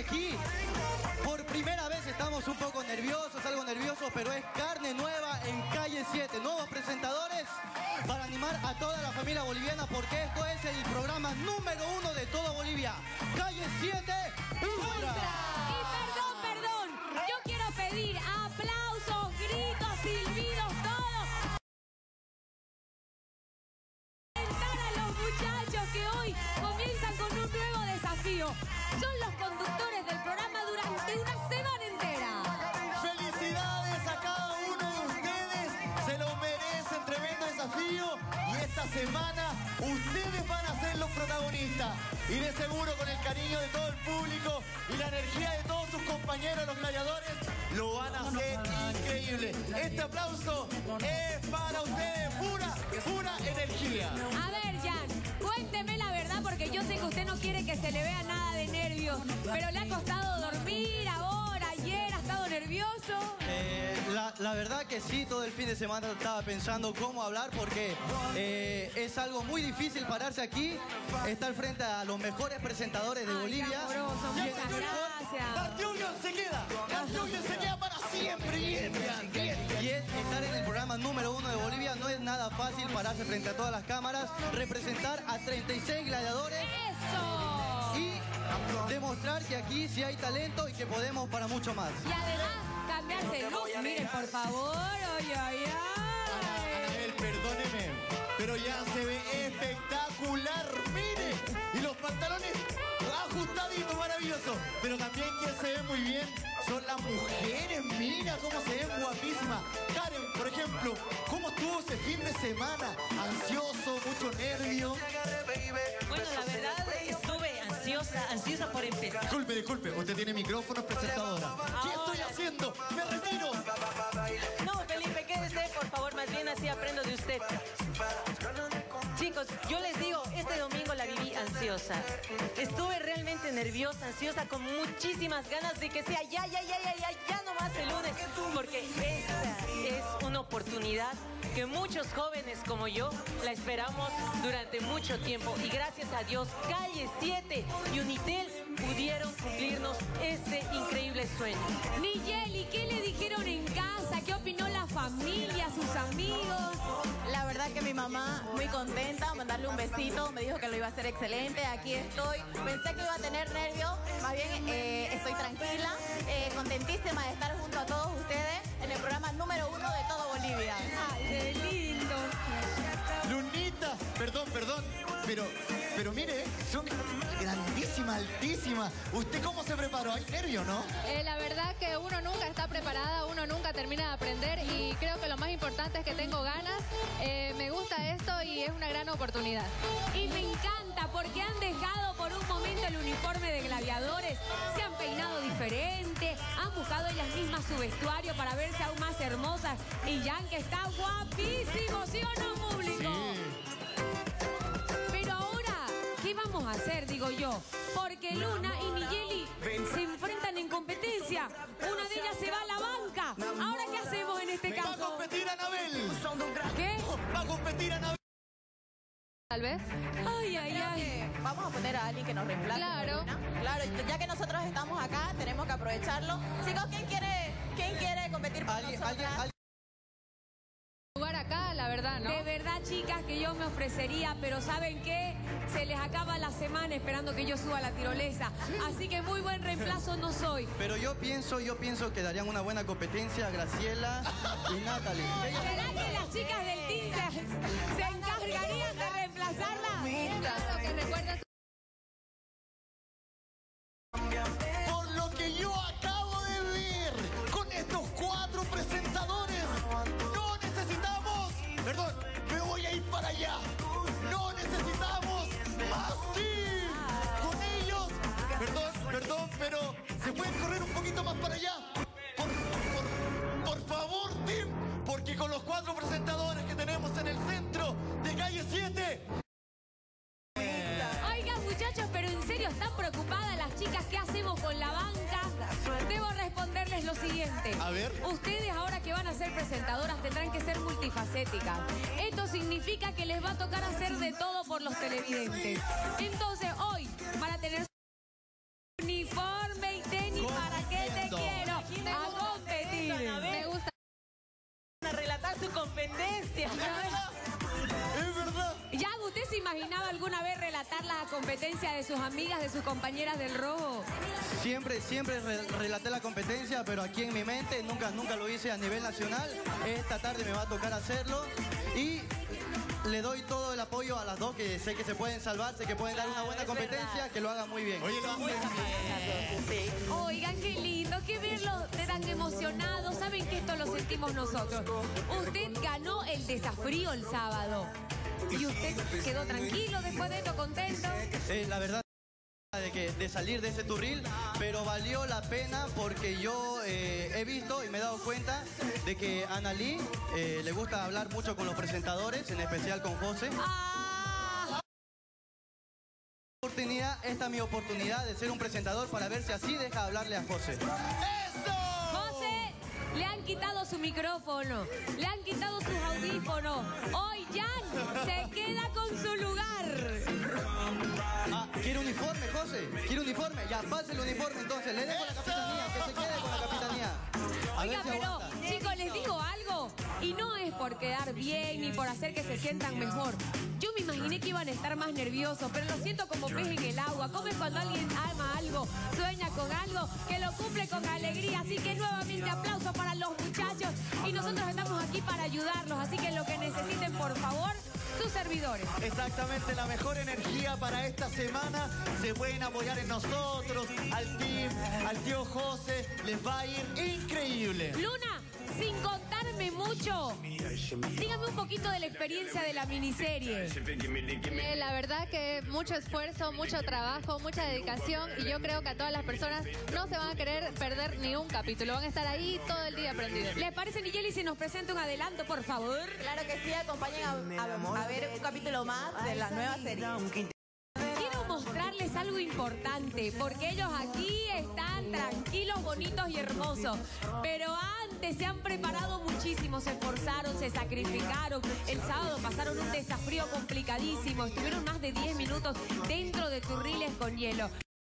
aquí. Por primera vez estamos un poco nerviosos, algo nerviosos, pero es carne nueva en Calle 7. Nuevos presentadores para animar a toda la familia boliviana, porque esto es el programa número 1 de toda Bolivia. Calle 7 Ultra. Y perdón, yo quiero pedir aplausos, gritos, silbidos, todo. Presentar a los muchachos que hoy comienzan con un nuevo desafío. Son los conductores del programa durante una semana entera. ¡Felicidades a cada uno de ustedes! Se lo merecen, tremendo desafío. Y esta semana ustedes van a ser los protagonistas. Y de seguro con el cariño de todo el público y la energía de todos sus compañeros, los gladiadores, lo van a hacer increíble. Este aplauso es para ustedes, pura energía. A ver, Jan, cuénteme la verdad, porque yo sé que usted no quiere que se le vea nada de nervios, pero le ha costado dormir ahora, ayer, ha estado nervioso. La verdad que sí, todo el fin de semana estaba pensando cómo hablar, porque es algo muy difícil pararse aquí, estar frente a los mejores presentadores de Bolivia. Amoroso, muchas gracias. Gartiulian se queda. Gartiulian se queda para siempre. Bien. Y es estar en el programa número 1 de Bolivia. No es nada fácil pararse frente a todas las cámaras, representar a 36 gladiadores. ¡Eso! Y demostrar que aquí sí hay talento y que podemos para mucho más. Y además, cambiarse de look. Miren, por favor. Ay. Anabel, perdóneme, pero ya se ve espectacular. ¡Mire! Y los pantalones ajustaditos, maravilloso. Pero también quien se ve muy bien son las mujeres. Mira cómo se ven guapísimas. Karen, por ejemplo, ¿cómo estuvo ese fin de semana? Ansioso, mucho nervio. Bueno, la verdad estuve ansiosa por empezar. Disculpe, usted tiene micrófono, presentadora. ¿Qué estoy haciendo? ¡Me retiro! No, Felipe, quédese, por favor, más bien así aprendo de usted. Chicos, yo les digo, este domingo la viví ansiosa. Estuve realmente nerviosa, ansiosa, con muchísimas ganas de que sea ya nomás el lunes. Porque esta es una oportunidad que muchos jóvenes como yo la esperamos durante mucho tiempo. Y gracias a Dios, Calle 7 y Unitel pudieron cumplirnos este increíble sueño. Nigeli, ¿qué le dijeron en casa? ¿Qué opinó la familia, sus amigos? La verdad que mi mamá muy contenta, mandarle un besito, me dijo que lo iba a hacer excelente, aquí estoy. Pensé que iba a tener nervios, más bien estoy tranquila, contentísima de estar junto a todos ustedes en el programa número 1 de todo Bolivia. ¡Ay, qué lindo! Lunita, perdón, pero mire, son grandísimas, altísimas. ¿Usted cómo se preparó? ¿Hay nervio, no? La verdad que uno nunca está preparada, uno nunca termina de aprender y creo que lo más importante es que tengo ganas, me gusta esto y es una gran oportunidad. Y me encanta porque han dejado por un momento el uniforme de gladiadores, se han peinado diferente, han buscado ellas mismas su vestuario para verse aún más hermosas. Y Jan, que está guapísimo, ¿sí o no, público? Sí. Pero ahora, ¿qué vamos a hacer, digo yo? Porque Luna y Nigeli se enfrentan en competencia. Una de ellas se va a la banca. ¿Ahora qué hacemos en este ¡Va a caso? competir Anabel! ¿Qué? ¡Va a competir Anabel! Tal vez. Ay. Vamos a poner a alguien que nos reemplace. Claro. Claro, ya que nosotros estamos acá, tenemos que aprovecharlo. Chicos, ¿quién quiere competir por nosotras? Jugar acá, la verdad, ¿no? De verdad, chicas, que yo me ofrecería, pero ¿saben qué? Se les acaba la semana esperando que yo suba a la tirolesa. Así que muy buen reemplazo no soy. Pero yo pienso que darían una buena competencia a Graciela y Natalie. ¿Será que las chicas del team se encargarían de reemplazarla? Claro, que recuerden. Por lo que yo acabo de ver con estos 4 presentadores, no necesitamos, perdón, me voy a ir para allá. No necesitamos más team. Con ellos, perdón, pero ¿se pueden correr un poquito más para allá? Por favor, team, porque con los 4 presentadores que tenemos en el centro de Calle 7... Oigan, muchachos, pero en serio, ¿están preocupadas las chicas? ¿Qué hacemos con la banca? Debo responderles lo siguiente. A ver. Ustedes ahora que van a ser presentadoras tendrán que ser multifacéticas. Esto significa que les va a tocar hacer de todo por los televidentes. Entonces, hoy van a tener uniforme toda su competencia. Es verdad. ¿Ya usted se imaginaba alguna vez relatar la competencia de sus amigas, de sus compañeras del rojo? Siempre relaté la competencia, pero aquí en mi mente nunca lo hice a nivel nacional. Esta tarde me va a tocar hacerlo y le doy todo el apoyo a las dos, que sé que se pueden salvar, sé que pueden dar una buena competencia, que lo hagan muy bien. Oye, lo hacen bien. Sí. Oigan, qué lindo, qué verlos tan emocionados. Saben que esto lo sentimos nosotros. Usted ganó el desafío el sábado. ¿Y usted quedó tranquilo después de esto, contento? La verdad de salir de ese turril, pero valió la pena porque yo he visto y me he dado cuenta de que a Analí le gusta hablar mucho con los presentadores, en especial con José. Esta es mi oportunidad de ser un presentador para ver si así deja hablarle a José. José, le han quitado su micrófono, le han quitado sus audífonos. Hoy Jan se queda con su lugar. ¿Quiere uniforme, José? ¿Quiere uniforme? Ya, pase el uniforme entonces. Le dejo la capitanía, que se quede con la capitanía. Oiga, pero, chicos, les digo algo. Y no es por quedar bien ni por hacer que se sientan mejor. Yo me imaginé que iban a estar más nerviosos, pero lo siento como pez en el agua. ¿Cómo es cuando alguien ama algo, sueña con algo, que lo cumple con alegría? Así que nuevamente aplausos para los muchachos. Y nosotros estamos aquí para ayudarlos. Así que lo que necesiten, por favor, sus servidores. Exactamente, la mejor energía para esta semana. Se pueden apoyar en nosotros, al team, al tío José. Les va a ir increíble. Luna, sin contarme mucho, dígame un poquito de la experiencia de la miniserie. La verdad que mucho esfuerzo, mucho trabajo, mucha dedicación y yo creo que a todas las personas no se van a querer perder ni un capítulo. Van a estar ahí todo el día aprendiendo. ¿Les parece, Nigeli, si nos presenta un adelanto, por favor? Claro que sí, acompañen a ver un capítulo más de la nueva serie. Quiero mostrarles algo importante, porque ellos aquí están tranquilos, bonitos y hermosos. Pero antes se han preparado muchísimo, se esforzaron, se sacrificaron. El sábado pasaron un desafío complicadísimo. Estuvieron más de 10 minutos dentro de turriles con hielo,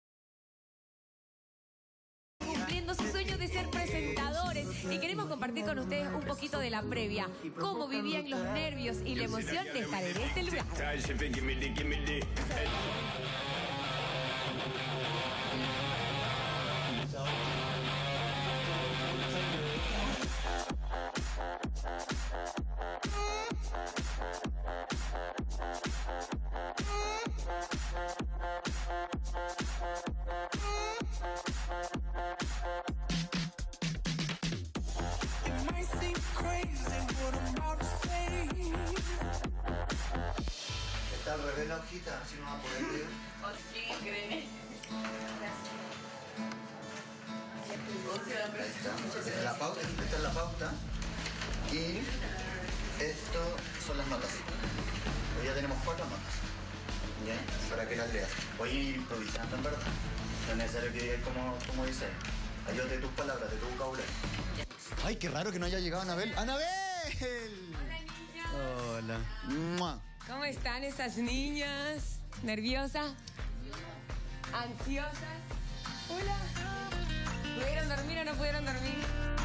cumpliendo su sueño de ser presentadores. Y queremos compartir con ustedes un poquito de la previa, cómo vivían los nervios y la emoción de estar en este lugar. Está al revés la hojita, así no va a poder leer. Esta es la pauta y esto son las notas. Hoy ya tenemos 4 notas, ¿ya? Para que las leas. Voy a ir improvisando en verdad. No es necesario que digas como dice. Ayúdate de tus palabras, de tu vocabulario. Ay, qué raro que no haya llegado Anabel. ¡Anabel! Hola. ¡Mua! ¿Cómo están esas niñas? ¿Nerviosas? ¿Ansiosas? Hola. ¿Pudieron dormir o no pudieron dormir?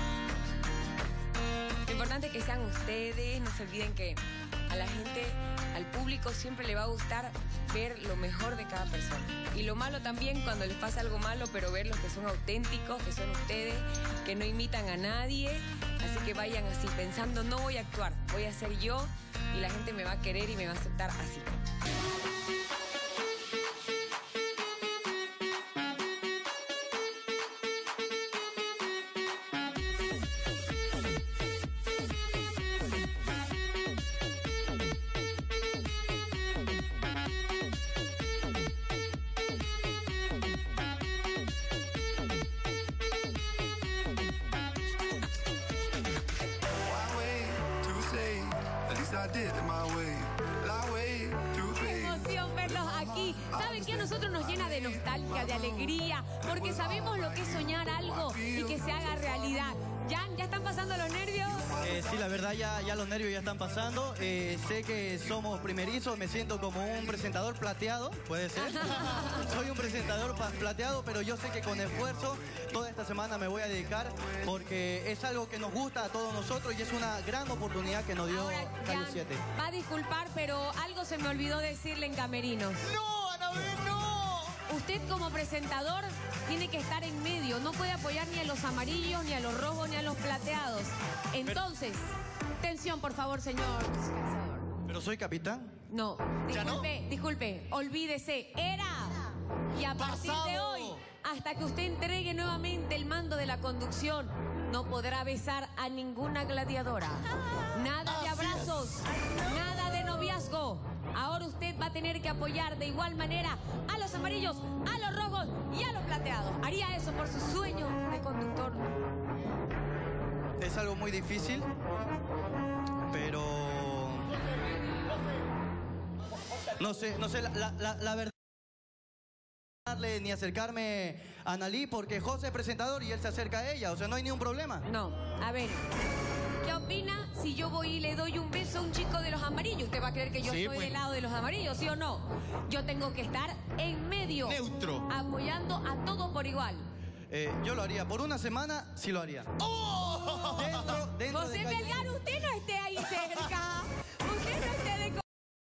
Lo importante es que sean ustedes. No se olviden que a la gente, al público, siempre le va a gustar ver lo mejor de cada persona. Y lo malo también, cuando les pasa algo malo, pero ver los que son auténticos, que son ustedes, que no imitan a nadie. Así que vayan así, pensando, no voy a actuar, voy a ser yo y la gente me va a querer y me va a aceptar así. Qué emoción verlos aquí ¿Saben qué? A nosotros nos llena de nostalgia, de alegría, porque sabemos lo que es soñar algo y que se haga realidad. Jan, ¿ya están pasando los nervios? Sí, la verdad ya los nervios ya están pasando. Sé que somos primerizos, me siento como un presentador plateado, puede ser. Soy un presentador plateado, pero yo sé que con esfuerzo toda esta semana me voy a dedicar porque es algo que nos gusta a todos nosotros y es una gran oportunidad que nos dio Calle 7. Va a disculpar, pero algo se me olvidó decirle en camerinos. ¡No, Anabel, no! Usted como presentador tiene que estar en medio, no puede apoyar ni a los amarillos, ni a los rojos, ni a los plateados. Entonces, tensión, por favor, señor. ¿Pero soy capitán? No, disculpe, olvídese, era. Y a partir de hoy, hasta que usted entregue nuevamente el mando de la conducción, no podrá besar a ninguna gladiadora. Nada de abrazos, nada de noviazgo. Ahora usted va a tener que apoyar de igual manera a los amarillos, a los rojos y a los plateados. Haría eso por su sueño de conductor. Es algo muy difícil, pero... No sé, la verdad... ni acercarme a Analí porque José es presentador y él se acerca a ella, o sea, no hay ningún problema. No, a ver, ¿qué opina si yo voy y le doy un beso a un chico de los amarillos? ¿Usted va a creer que yo estoy del lado de los amarillos, sí o no? Yo tengo que estar en medio. Neutro. Apoyando a todos por igual. Yo lo haría, por una semana sí lo haría. ¡Oh! Dentro José de Melgar, usted no esté ahí cerca. Usted no esté de...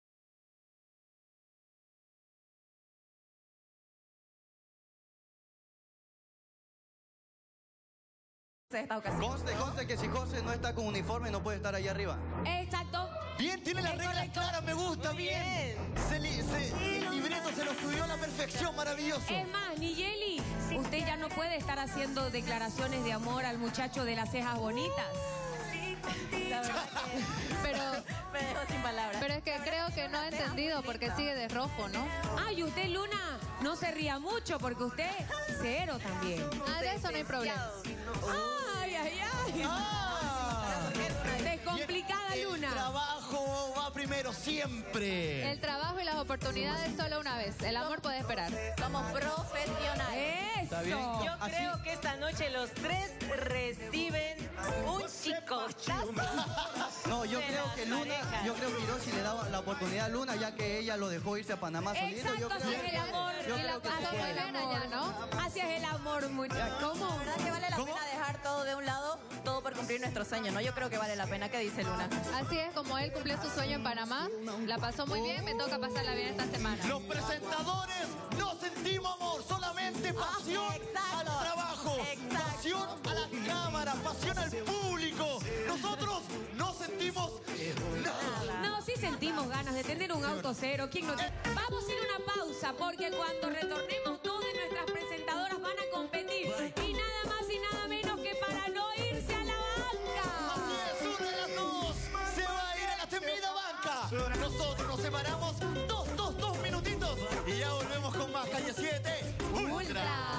Esta ocasión. Conste que si José no está con uniforme no puede estar ahí arriba. Exacto. Bien, tiene las reglas claras, me gusta, bien. El libreto se lo estudió a la perfección, maravilloso. Es más, Nigeli, usted ya no puede estar haciendo declaraciones de amor al muchacho de las cejas bonitas. La verdad que... Pero, me dejo sin palabras. pero es que creo que no ha entendido porque sigue de rojo, ¿no? Ay, usted, Luna, no se ría mucho porque usted cero también. Ah, de eso no hay problema. Ay, ay, ay. Descomplicada, Luna. El trabajo va primero siempre. El trabajo y las oportunidades solo una vez. El amor puede esperar. Somos profesionales. ¿Está bien? Eso. Yo Así- creo que esta noche los tres reciben un chicochazo. No, yo de creo las que Luna, parejas. yo creo que Hiroshi le da la oportunidad a Luna ya que ella lo dejó irse a Panamá solito. Yo Exacto, creo así es el amor. yo Y la creo que pasó sí muy puede. bien allá, ¿no? Así es el amor, muchachos. ¿Cómo? La verdad que vale la pena dejar todo de un lado, todo por cumplir nuestros sueños, ¿no? Yo creo que vale la pena. ¿Qué dice Luna? Así es, como él cumplió su sueño en Panamá, la pasó muy bien, me toca pasarla bien esta semana. Los presentadores no sentimos amor, solamente pasión exacto. al trabajo, Exacto. pasión a la cámara, pasión al público. Nosotros no sentimos nada. No, sí sentimos ganas de tener un auto cero. ¿Quién no? Vamos a ir a una pausa porque cuando retornemos todas nuestras presentadoras van a competir. Y nada más y nada menos que para no irse a la banca. Así es, una de las dos se va a ir a la temida banca. Nosotros nos separamos dos minutitos y ya volvemos con más Calle 7 Ultra.